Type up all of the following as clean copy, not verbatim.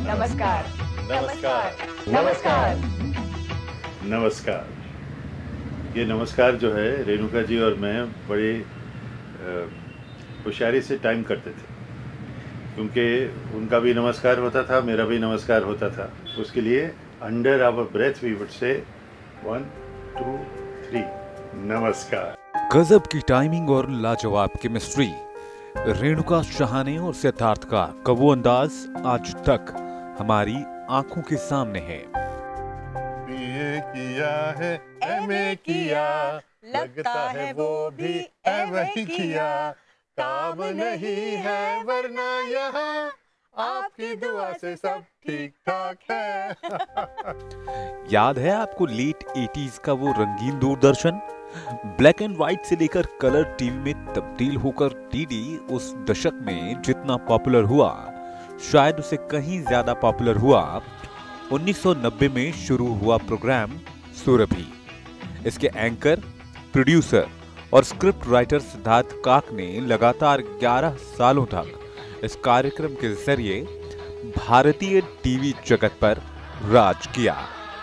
नमस्कार। नमस्कार। नमस्कार। नमस्कार। ये नमस्कार जो है रेणुका जी और मैं बड़े होशियारी से टाइम करते थे, क्योंकि उनका भी नमस्कार होता था, मेरा भी नमस्कार होता था। उसके लिए under our breath we would से 1 2 3 नमस्कार। गजब की टाइमिंग और लाजवाब केमिस्ट्री। रेणुका शहाने और सिद्धार्थ का वो अंदाज आज तक हमारी आंखों के सामने है। बीए किया है, एमए किया, लगता है वो भी एमए किया। काम नहीं है वरना यहाँ आपकी दुआ से सब ठीक ठाक है। याद है आपको लेट 80s का वो रंगीन दूरदर्शन? ब्लैक एंड व्हाइट से लेकर कलर टीवी में तब्दील होकर डीडी उस दशक में जितना पॉपुलर हुआ, शायद उसे कहीं ज्यादा पॉपुलर हुआ 1990 में शुरू हुआ प्रोग्राम सुरभि। इसके एंकर, प्रोड्यूसर और स्क्रिप्ट राइटर सिद्धार्थ काक ने लगातार 11 सालों तक इस कार्यक्रम के जरिए भारतीय टीवी जगत पर राज किया।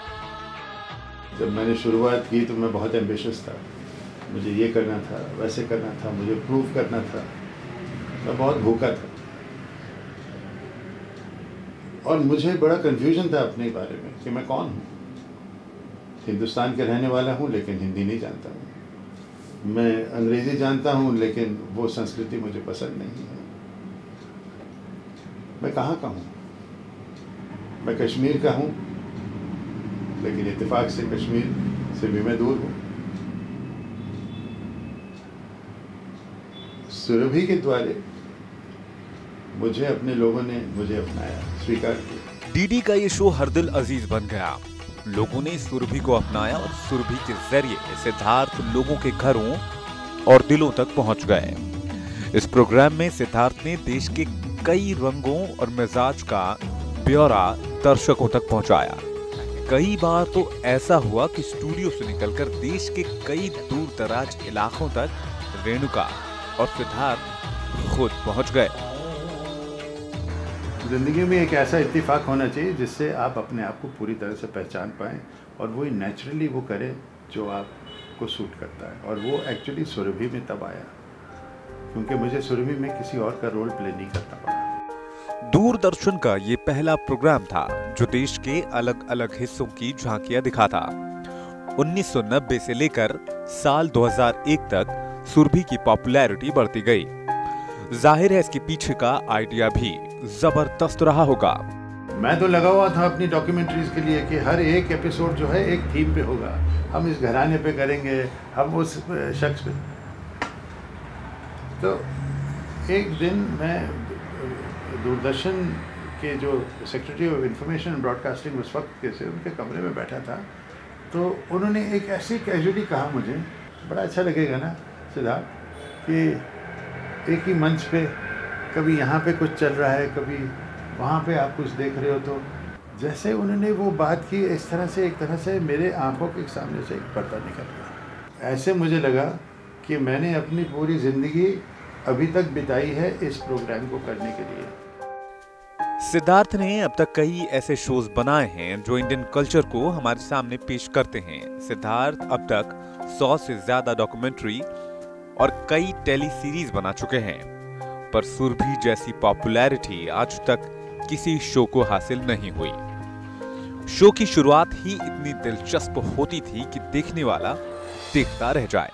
जब मैंने शुरुआत की तो मैं बहुत एम्बिशियस था। मुझे ये करना था, वैसे करना था, मुझे प्रूव करना था। मैं बहुत भूखा था और मुझे बड़ा कंफ्यूजन था अपने बारे में कि मैं कौन हूँ। हिंदुस्तान के रहने वाला हूँ लेकिन हिंदी नहीं जानता हूँ। मैं अंग्रेज़ी जानता हूँ लेकिन वो संस्कृति मुझे पसंद नहीं है। मैं कहाँ का हूँ? मैं कश्मीर का हूँ लेकिन इत्तेफाक से कश्मीर से भी मैं दूर हूँ। सुरभि के द्वारे मुझे अपने लोगों ने मुझे अपनाया, स्वीकार किया। डीडी का ये शो हर दिल अजीज बन गया। लोगों ने सुरभि को अपनाया और सुरभि के जरिए सिद्धार्थ लोगों के घरों और दिलों तक पहुंच गए। इस प्रोग्राम में सिद्धार्थ ने देश के कई रंगों और मिजाज का ब्यौरा दर्शकों तक पहुंचाया। कई बार तो ऐसा हुआ कि स्टूडियो से निकलकर देश के कई दूर दराज इलाकों तक रेणुका और सिद्धार्थ खुद पहुंच गए। ज़िंदगी में एक ऐसा इत्तेफाक होना चाहिए जिससे आप अपने आप को पूरी तरह से पहचान पाएं और वो नेचुरली वो करें जो आपको सूट करता है। और वो एक्चुअली सुरभि में तब आया क्योंकि मुझे सुरभि में किसी और का रोल प्ले नहीं करना पड़ा। दूरदर्शन का ये पहला प्रोग्राम था जो देश के अलग अलग हिस्सों की झांकियां दिखाता। 1990 से लेकर साल 2001 तक सुरभि की पॉपुलैरिटी बढ़ती गई। जाहिर है इसके पीछे का आइडिया भी जबरदस्त रहा होगा। मैं तो लगा हुआ था अपनी डॉक्यूमेंट्रीज के लिए कि हर एक एपिसोड जो है एक थीम पे होगा। हम इस घराने पे करेंगे, हम उस शख्स पे। तो एक दिन मैं दूरदर्शन के जो secretary of information and broadcasting उस वक्त के से उनके कमरे में बैठा था, तो उन्होंने एक ऐसे कैजुअली कहा, मुझे बड़ा अच्छा लगेगा ना सिद्धार्थ, कि एक ही मंच पे कभी यहाँ पे कुछ चल रहा है, कभी वहाँ पे आप कुछ देख रहे हो। तो जैसे उन्होंने वो बात की इस तरह से, एक तरह से मेरे आंखों के सामने से एक पर्दा निकल गया। ऐसे मुझे लगा कि मैंने अपनी पूरी ज़िंदगी अभी तक बिताई है इस प्रोग्राम को करने के लिए। सिद्धार्थ ने अब तक कई ऐसे शोज बनाए हैं जो इंडियन कल्चर को हमारे सामने पेश करते हैं। सिद्धार्थ अब तक 100 से ज्यादा डॉक्यूमेंट्री और कई टेली सीरीज बना चुके हैं, पर सुरभि जैसी पॉपुलैरिटी आज तक किसी शो को हासिल नहीं हुई। शो की शुरुआत ही इतनी दिलचस्प होती थी कि देखने वाला देखता रह जाए।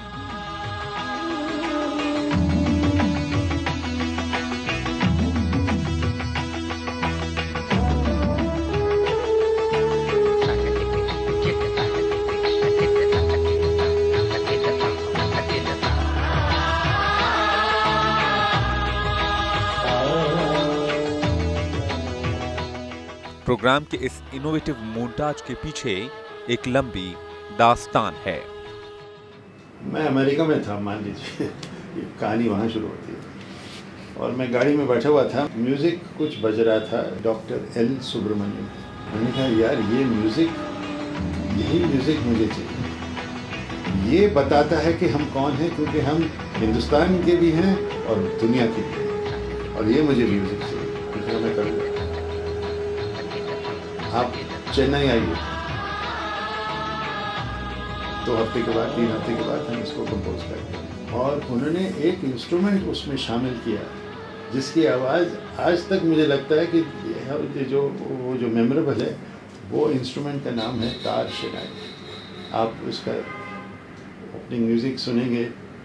प्रोग्राम के इस इनोवेटिव मोन्टाज के पीछे एक लंबी दास्तान है। मैं अमेरिका में था, मान लीजिए, ये कहानी वहाँ शुरू होती है। और मैं गाड़ी में बैठा हुआ था, म्यूज़िक कुछ बज रहा था, डॉक्टर एल सुब्रमण्यम। मैंने कहा यार ये म्यूज़िक, यही म्यूज़िक मुझे चाहिए। ये बताता है कि हम कौन हैं, क्योंकि हम हिंदुस्तान के भी हैं और दुनिया के भी हैं, और ये मुझे म्यूज़िक चाहिए, क्योंकि मैं करूँगा। आप चेन्नई आइए, 2 हफ्ते के बाद 3 हफ्ते के बाद हम इसको कंपोज करते हैं। और उन्होंने एक इंस्ट्रूमेंट उसमें शामिल किया जिसकी आवाज़ आज तक मुझे लगता है कि जो मेमोरेबल है, वो इंस्ट्रूमेंट का नाम है तार शनाई। आप उसका ओपनिंग म्यूज़िक सुनेंगे,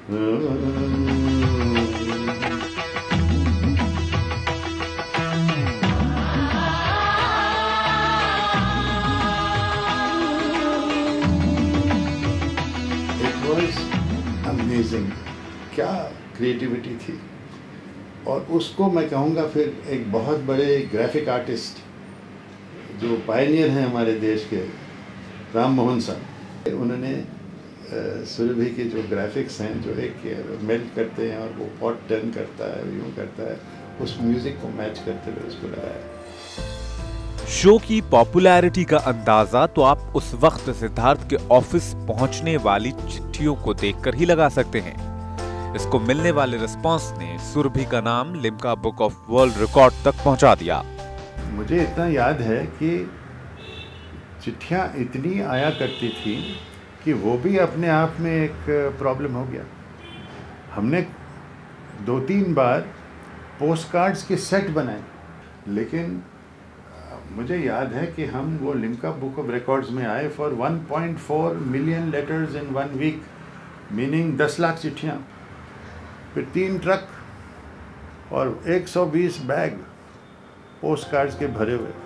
इट वॉज अमेजिंग। क्या क्रिएटिविटी थी। और उसको मैं कहूँगा फिर एक बहुत बड़े ग्राफिक आर्टिस्ट जो पायनियर हैं हमारे देश के, राम मोहन साहब, उन्होंने सुरभि के जो ग्राफिक्स हैं, जो एक मेल्ट करते हैं और वो पॉट टर्न करता है, यूँ करता है, उस म्यूज़िक को मैच करते हुए उसको लगाया। शो की पॉपुलैरिटी का अंदाजा तो आप उस वक्त सिद्धार्थ के ऑफिस पहुंचने वाली चिट्ठियों को देखकर ही लगा सकते हैं। इसको मिलने वाले रिस्पांस ने सुरभि का नाम Limca book of world record तक पहुंचा दिया। मुझे इतना याद है कि चिट्ठियाँ इतनी आया करती थी कि वो भी अपने आप में एक प्रॉब्लम हो गया। हमने 2-3 बार पोस्ट कार्ड्स के सेट बनाए, लेकिन मुझे याद है कि हम वो लिम्का बुक ऑफ रिकॉर्ड्स में आए for 1.4 million letters in 1 week, meaning 10 lakh चिट्ठियाँ, फिर 3 ट्रक और 120 बैग पोस्ट कार्ड्स के भरे हुए।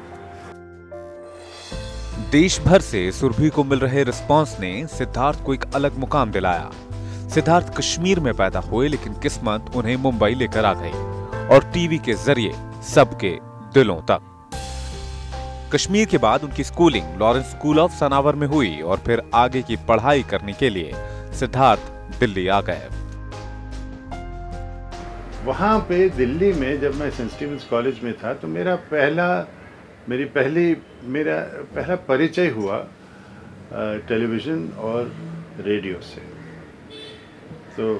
देश भर से सुरभि को मिल रहे रिस्पांस ने सिद्धार्थ को एक अलग मुकाम दिलाया। सिद्धार्थ कश्मीर में पैदा हुए, लेकिन किस्मत उन्हें मुंबई लेकर आ गई और टीवी के जरिए सबके दिलों तक। कश्मीर के बाद उनकी schooling Lawrence school of Sanawar में हुई और फिर आगे की पढ़ाई करने के लिए सिद्धार्थ दिल्ली आ गए। वहाँ पे दिल्ली में जब मैं सेंट स्टीफेंस कॉलेज में था, तो मेरा पहला परिचय हुआ टेलीविज़न और रेडियो से। तो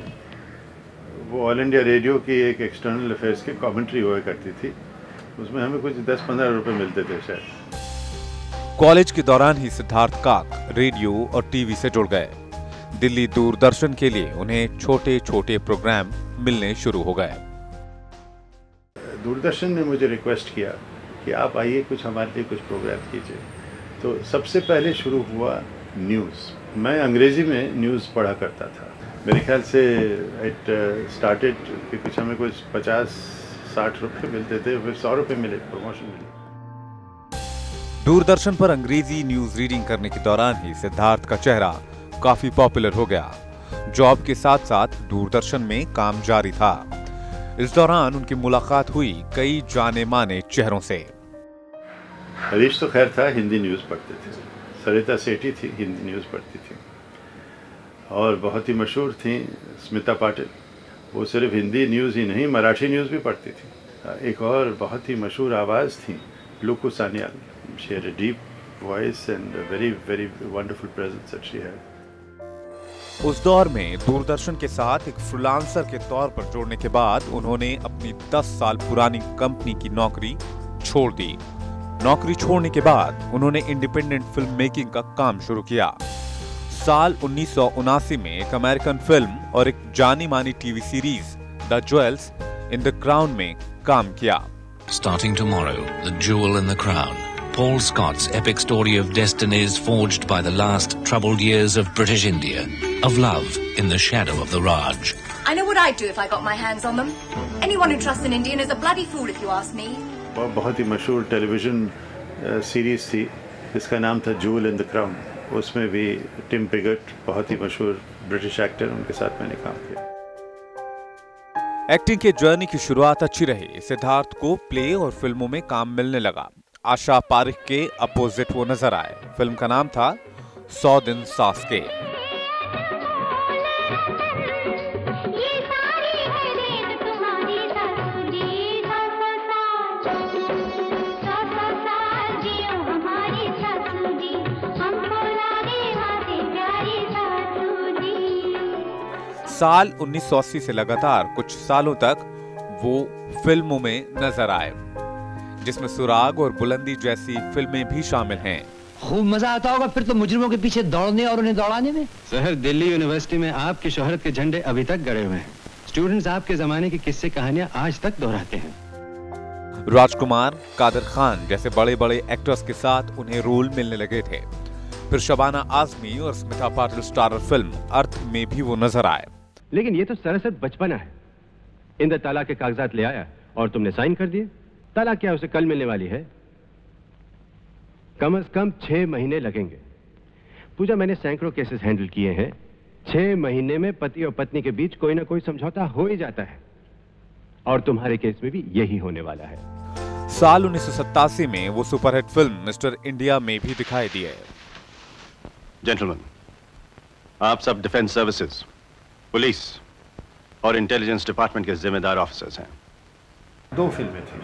वो ऑल इंडिया रेडियो की एक एक्सटर्नल अफेयर्स की कमेंट्री हुआ करती थी, उसमें हमें कुछ 10-15 रुपए मिलते थे शायद। कॉलेज के दौरान ही सिद्धार्थ काक रेडियो और टीवी से जुड़ गए। दिल्ली दूरदर्शन के लिए उन्हें छोटे छोटे प्रोग्राम मिलने शुरू हो गए। दूरदर्शन ने मुझे रिक्वेस्ट किया कि आप आइए, कुछ हमारे लिए कुछ प्रोग्राम कीजिए। तो सबसे पहले शुरू हुआ न्यूज़। मैं अंग्रेज़ी में न्यूज़ पढ़ा करता था। मेरे ख्याल से इट स्टार्टेड कि कुछ हमें कुछ 50-60 रुपये मिलते थे, फिर 100 रुपये मिले, प्रमोशन मिली। दूरदर्शन पर अंग्रेजी न्यूज रीडिंग करने के दौरान ही सिद्धार्थ का चेहरा काफी पॉपुलर हो गया। जॉब के साथ साथ दूरदर्शन में काम जारी था। इस दौरान उनकी मुलाकात हुई कई जाने माने चेहरों से। हरीश तो खैर था, हिंदी न्यूज़ पढ़ते थे। सरिता सेठी थी, हिंदी न्यूज़ पढ़ती थी। और बहुत ही मशहूर थी स्मिता पाटिल, वो सिर्फ हिंदी न्यूज़ ही नहीं, मराठी न्यूज़ भी पढ़ती थी। एक और बहुत ही मशहूर आवाज़ थी लुकू Sanyal. She had a deep voice and a very, very wonderful presence that she had. उस दौर में दूरदर्शन के साथ एक फ्रीलांसर के तौर पर जुड़ने के बाद उन्होंने अपनी 10 साल पुरानी कंपनी की नौकरी छोड़ दी। नौकरी छोड़ने के बाद उन्होंने इंडिपेंडेंट फिल्म मेकिंग का काम शुरू किया। साल 1979 में एक अमेरिकन फिल्म और एक जानी मानी TV series the jewels in the crown में काम किया। Starting tomorrow, The Jewel in the Crown. Paul Scott's epic story of destinies forged by the last troubled years of British India, of love in the shadow of the Raj. I know what I'd do if I got my hands on them. Anyone who trusts an Indian is a bloody fool if you ask me. बहुत ही मशहूर television series थी, इसका नाम था joule in the crown. उसमें भी Tim Piggott, बहुत ही मशहूर ब्रिटिश एक्टर, उनके साथ मैंने काम किया। एक्टिंग के जर्नी की शुरुआत अच्छी रही। सिद्धार्थ को प्ले और फिल्मों में काम मिलने लगा। आशा पारिख के अपोजिट वो नजर आए। फिल्म का नाम था 100 दिन सास के। साल 1980 से लगातार कुछ सालों तक वो फिल्मों में नजर आए। जिसमें सुराग और बुलंदी जैसी फिल्में भी शामिल हैं। खूब मजा आता होगा फिर तो मुजरिमों के पीछे दौड़ने और उन्हें दौड़ाने में। शहर दिल्ली यूनिवर्सिटी में आपकी शोहरत के झंडे अभी तक गड़े हुए हैं। स्टूडेंट्स आपके जमाने की किस्से कहानियां आज तक दोहराते हैं। राजकुमार, कादर खान जैसे बड़े बड़े एक्टर्स के साथ उन्हें रोल मिलने लगे थे। फिर शबाना आजमी और स्मिता पाटिल स्टारर फिल्म अर्थ में भी वो नजर आए। लेकिन ये तो सरासर बचपना है। इंद्र तलाक के कागजात ले आया और तुमने साइन कर दिए। तलाक क्या उसे कल मिलने वाली है? कम से कम 6 महीने लगेंगे। पूजा, मैंने सैकड़ों केसेस हैंडल किए हैं। 6 महीने में पति और पत्नी के बीच कोई ना कोई समझौता हो ही जाता है, और तुम्हारे केस में भी यही होने वाला है। साल 1987 में वो सुपरहिट फिल्म मिस्टर इंडिया में भी दिखाई दिए। जेंटलमैन, आप सब डिफेंस सर्विसेज, पुलिस और इंटेलिजेंस डिपार्टमेंट के जिम्मेदार ऑफिसर्स हैं। 2 फिल्में थी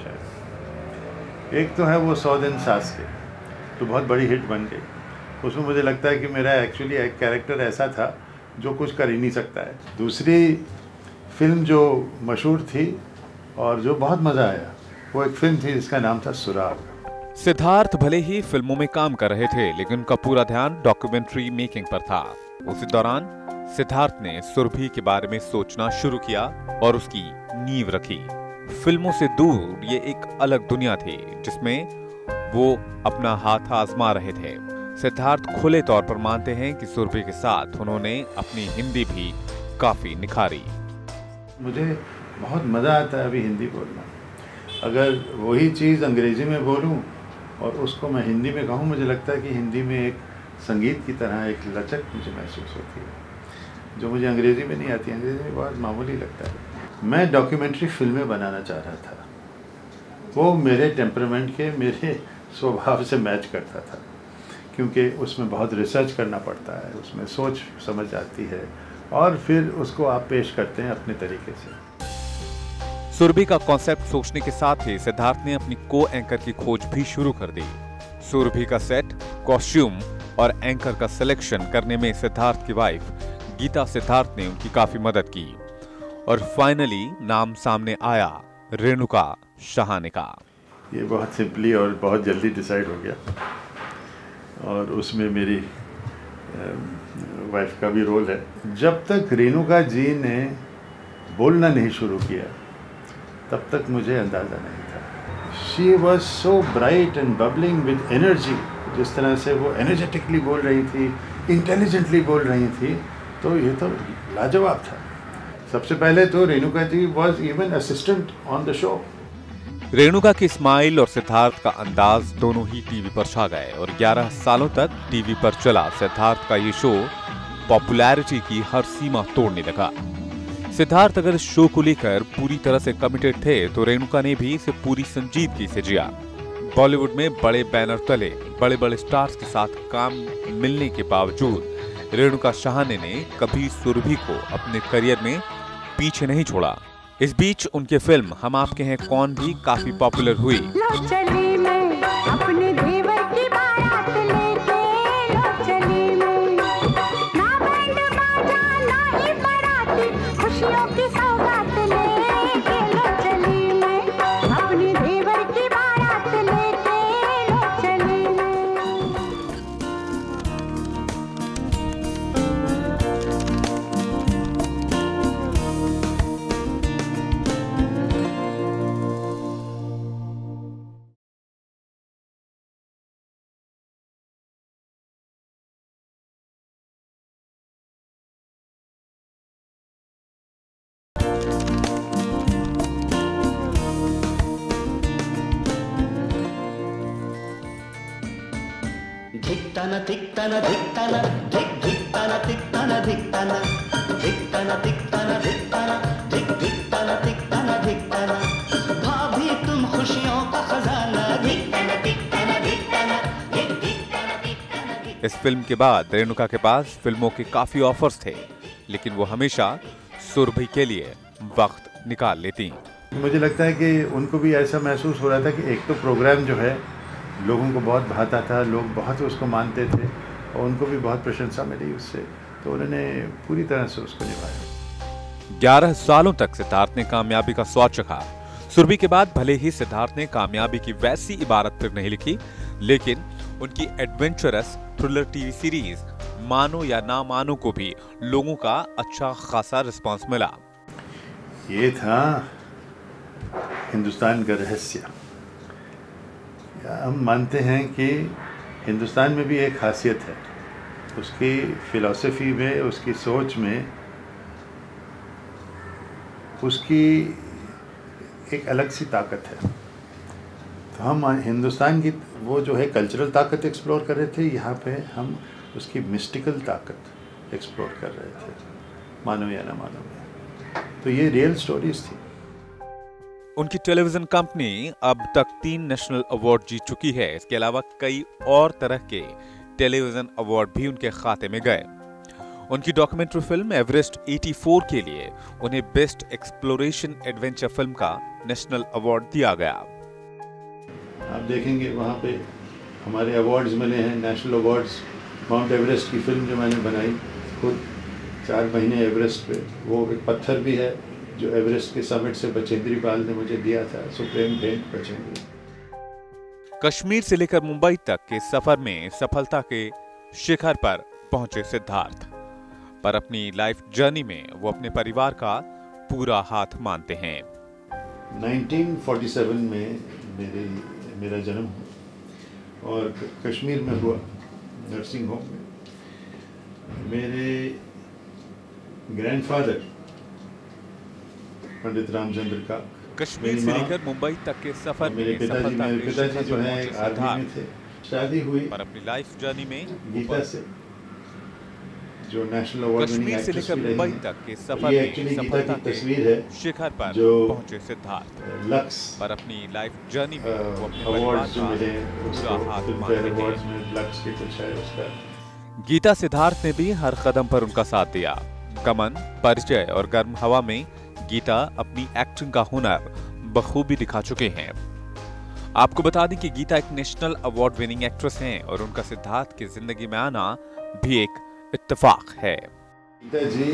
शायद। एक तो है वो 100 दिन सास के, तो बहुत बड़ी हिट बन गई। उसमें मुझे लगता है कि मेरा एक्चुअली एक कैरेक्टर ऐसा था जो कुछ कर ही नहीं सकता है। दूसरी फिल्म जो मशहूर थी और जो बहुत मज़ा आया, वो एक फिल्म थी जिसका नाम था सुराग। सिद्धार्थ भले ही फिल्मों में काम कर रहे थे, लेकिन उनका पूरा ध्यान डॉक्यूमेंट्री मेकिंग पर था। उसी दौरान सिद्धार्थ ने सुरभि के बारे में सोचना शुरू किया और उसकी नींव रखी। फिल्मों से दूर ये एक अलग दुनिया थी जिसमें वो अपना हाथ आजमा रहे थे। सिद्धार्थ खुले तौर पर मानते हैं कि सुरभि के साथ उन्होंने अपनी हिंदी भी काफी निखारी। मुझे बहुत मज़ा आता है अभी हिंदी बोलना। अगर वही चीज़ अंग्रेज़ी में बोलूं और उसको मैं हिंदी में कहूं, मुझे लगता है कि हिंदी में एक संगीत की तरह एक लचक मुझे महसूस होती है, जो मुझे अंग्रेज़ी में नहीं आती। अंग्रेज़ी में बहुत मामूली लगता है। मैं डॉक्यूमेंट्री फिल्में बनाना चाह रहा था। वो मेरे टेम्परामेंट के, मेरे स्वभाव से मैच करता था, क्योंकि उसमें बहुत रिसर्च करना पड़ता है, उसमें सोच समझ आती है और फिर उसको आप पेश करते हैं अपने तरीके से। सुरभि का कॉन्सेप्ट सोचने के साथ ही सिद्धार्थ ने अपनी को एंकर की खोज भी शुरू कर दी। सुरभि का सेट, कॉस्ट्यूम और एंकर का सिलेक्शन करने में सिद्धार्थ की वाइफ गीता सिद्धार्थ ने उनकी काफी मदद की और फाइनली नाम सामने आया रेणुका शहाने का। ये बहुत सिंपली और बहुत जल्दी डिसाइड हो गया, और उसमें मेरी वाइफ का भी रोल है। जब तक रेणुका जी ने बोलना नहीं शुरू किया तब तक मुझे अंदाज़ा नहीं था। She was so bright and bubbling with energy. जिस तरह से वो एनर्जेटिकली बोल रही थी, इंटेलिजेंटली बोल रही थी, तो ये तो लाजवाब था। सबसे पहले तो Renuka ji was even assistant on the show. Renuka की स्माइल और सिद्धार्थ का अंदाज दोनों ही टीवी पर छा गए और 11 सालों तक टीवी पर चला सिद्धार्थ का ये शो पॉपुलैरिटी की हर सीमा तोड़ने लगा। सिद्धार्थ अगर इस शो को लेकर पूरी तरह से कमिटेड थे तो रेणुका ने भी इसे पूरी संजीदगी से जिया। बॉलीवुड में बड़े बैनर तले बड़े बड़े स्टार्स के साथ काम मिलने के बावजूद रेणुका शहाने ने कभी सुरभि को अपने करियर में पीछे नहीं छोड़ा। इस बीच उनके फिल्म हम आपके हैं कौन भी काफी पॉपुलर हुई। धिक्ताना धिक्ताना धिक्ताना धिक धिक्ताना धिक्ताना धिक्ताना धिक्ताना धिक्ताना धिक्ताना धिक धिक्ताना धिक्ताना धिक्ताना भाभी तुम खुशियों का खजाना धिक्ताना धिक्ताना धिक्ताना धिक धिक्ताना धिक्ताना। इस फिल्म के बाद रेणुका के पास फिल्मों के काफी ऑफर्स थे, लेकिन वो हमेशा सुरभि के लिए वक्त निकाल लेती। मुझे लगता है कि उनको भी ऐसा महसूस हो रहा था कि एक तो प्रोग्राम जो है लोगों को बहुत भाता था, लोग बहुत उसको मानते थे और उनको भी बहुत प्रशंसा मिली उससे, तो उन्होंने पूरी तरह से उसको निभाया। 11 सालों तक सिद्धार्थ ने कामयाबी का स्वाद चखा। सुरभि के बाद भले ही सिद्धार्थ ने कामयाबी की वैसी इबारत फिर नहीं लिखी, लेकिन उनकी एडवेंचरस थ्रिलर टीवी सीरीज मानो या ना मानो को भी लोगों का अच्छा खासा रिस्पांस मिला। ये था हिंदुस्तान का रहस्य। हम मानते हैं कि हिंदुस्तान में भी एक खासियत है, उसकी फिलॉसफी में, उसकी सोच में, उसकी एक अलग सी ताकत है। तो हम हिंदुस्तान की वो जो है कल्चरल ताकत एक्सप्लोर कर रहे थे, यहाँ पे हम उसकी मिस्टिकल ताकत एक्सप्लोर कर रहे थे, मानो या ना मानो में। तो ये रियल स्टोरीज थी। उनकी टेलीविजन कंपनी अब तक 3 नेशनल अवार्ड जीत चुकी है। इसके अलावा कई और तरह के टेलीविजन अवार्ड भी उनके खाते में गए। उनकी डॉक्यूमेंट्री फिल्म एवरेस्ट 84 के लिए उन्हें बेस्ट एक्सप्लोरेशन एडवेंचर फिल्म का नेशनल अवार्ड दिया गया। आप देखेंगे वहाँ पे हमारे अवार्ड्स मिले हैं, नेशनल अवार्ड्स। माउंट एवरेस्ट की फिल्म जो मैंने बनाई खुद 4 महीने एवरेस्ट पे, वो एक पत्थर भी है जो एवरेस्ट के समिट से बचेंद्री पाल ने मुझे दिया था, सुप्रीम भेंट बचेंद्री। कश्मीर से लेकर मुंबई तक के सफर में सफलता के शिखर पर पहुंचे सिद्धार्थ, पर अपनी लाइफ जर्नी में वो अपने परिवार का पूरा हाथ मानते हैं। 1947 में मेरा जन्म हुआ और कश्मीर में हुआ, नर्सिंग होम में। मेरे ग्रैंडफादर पंडित रामचंद्र का कश्मीर से लेकर मुंबई तक के सफर में मेरे पिताजी जो है आर्मी में थे। शादी हुई पर अपनी लाइफ जर्नी में गीता से, जो नेशनल अवार्ड कश्मीर से लेकर मुंबई तक के सफर में एक्चुअली गीता सफलता की के तस्वीर है शिखर पर जो पहुंचे सिद्धार्थ, लक्स पर अपनी लाइफ जर्नी में वो अपने परिवार अवार्ड्स जो का मिले पूरा हाथ उसको मानते अवार्ड्स हैं। में लक्स के कुछ है उसका। गीता सिद्धार्थ ने भी हर कदम पर उनका साथ दिया। कमन, परिचय और गर्म हवा में गीता अपनी एक्टिंग का हुनर बखूबी दिखा चुके हैं। आपको बता दें कि गीता एक नेशनल अवार्ड विनिंग एक्ट्रेस हैं और उनका सिद्धार्थ की जिंदगी में आना भी एक इत्तेफाक है। गीता जी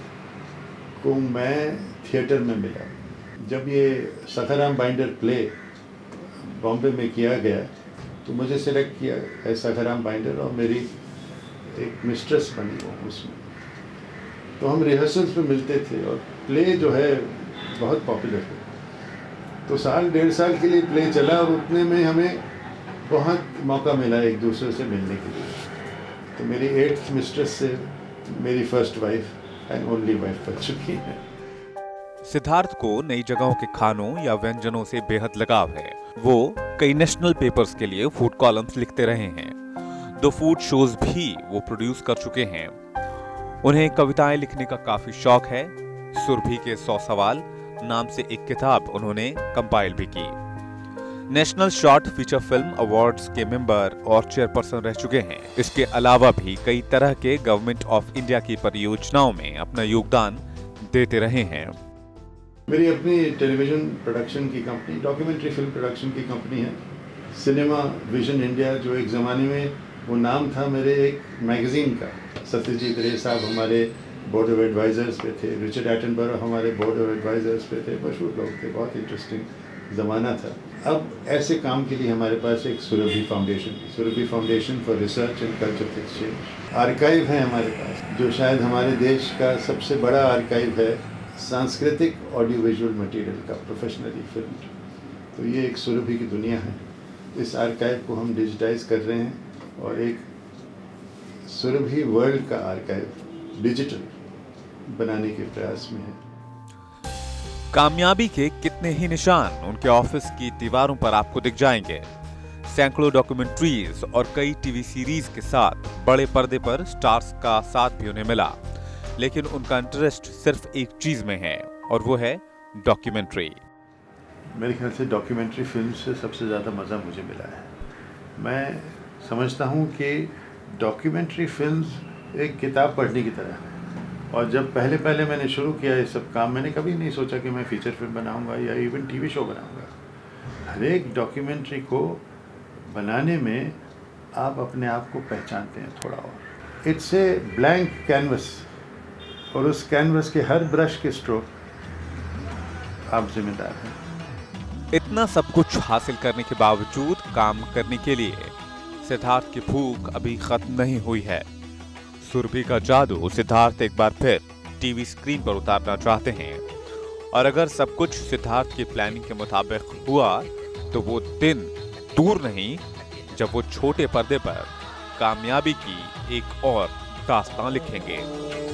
को मैं थिएटर में मिला जब ये सखाराम बाइंडर प्ले बॉम्बे में किया गया, तो मुझे सिलेक्ट किया है सखाराम बाइंडर और मेरी एक मिस्ट्रेस बनी वो उसमें। तो हम रिहर्सल्स पे मिलते थे और प्ले जो है बहुत पॉपुलर है। तो 1.5 साल के लिए प्ले चला और उतने में हमें बहुत मौका मिला एक दूसरे से मिलने के लिए। तो मेरी 8th मिस्ट्रेस से मेरी first wife and only wife बन चुकी है। सिद्धार्थ को नई जगहों के खानों या व्यंजनों से बेहद लगाव है। वो कई नेशनल पेपर्स के लिए फूड कॉलम्स लिखते रहे हैं। 2 फूड शोज भी वो प्रोड्यूस कर चुके हैं। उन्हें कविताएं लिखने का काफी शौक है। सुरभि के 100 सवाल नाम से एक किताब उन्होंने कंपाइल भी की। National short feature film awards के मेंबर और चेयरपर्सन रह चुके हैं। इसके अलावा भी कई तरह के गवर्नमेंट ऑफ इंडिया की परियोजनाओं में अपना योगदान देते रहे हैं। मेरी अपनी टेलीविजन प्रोडक्शन की कंपनी, डॉक्यूमेंट्री फिल्म प्रोडक्शन की कंपनी है, सिनेमा विजन इंडिया, जो एक ज़माने में वो नाम था मेरे एक मैगजीन का। सत्यजीत रे साहब हमारे बोर्ड ऑफ एडवाइजर्स पे थे, रिचर्ड एटनबरो हमारे बोर्ड ऑफ एडवाइजर्स पे थे, मशहूर लोग थे, बहुत इंटरेस्टिंग ज़माना था। अब ऐसे काम के लिए हमारे पास एक Surabhi foundation for research and cultural exchange archive है हमारे पास, जो शायद हमारे देश का सबसे बड़ा आर्काइव है सांस्कृतिक ऑडियो विजुअल मटेरियल का, प्रोफेशनली फिल्म। तो ये एक सुरभि की दुनिया है। इस आर्काइव को हम डिजिटाइज कर रहे हैं और एक सुरभि वर्ल्ड का आर्काइव डिजिटल बनाने के प्रयास में है। कामयाबी के कितने ही निशान उनके ऑफिस की दीवारों पर आपको दिख जाएंगे। सैकड़ों डॉक्यूमेंट्रीज और कई टीवी सीरीज के साथ बड़े पर्दे पर स्टार्स का साथ भी उन्हें मिला, लेकिन उनका इंटरेस्ट सिर्फ एक चीज में है और वो है डॉक्यूमेंट्री। मेरे ख्याल से डॉक्यूमेंट्री फिल्म से सबसे ज़्यादा मज़ा मुझे मिला है। मैं समझता हूँ कि डॉक्यूमेंट्री फिल्म्स एक किताब पढ़ने की तरह है। और जब पहले मैंने शुरू किया ये सब काम, मैंने कभी नहीं सोचा कि मैं फीचर फिल्म बनाऊंगा या इवन टीवी शो बनाऊंगा। हर एक डॉक्यूमेंट्री को बनाने में आप अपने आप को पहचानते हैं थोड़ा और। इट्स ए ब्लैंक कैनवस और उस कैनवस के हर ब्रश के स्ट्रोक आप जिम्मेदार हैं। इतना सब कुछ हासिल करने के बावजूद काम करने के लिए सिद्धार्थ की भूख अभी खत्म नहीं हुई है। सुरभि का जादू सिद्धार्थ एक बार फिर टीवी स्क्रीन पर उतारना चाहते हैं, और अगर सब कुछ सिद्धार्थ की प्लानिंग के मुताबिक हुआ तो वो दिन दूर नहीं जब वो छोटे पर्दे पर कामयाबी की एक और दास्तान लिखेंगे।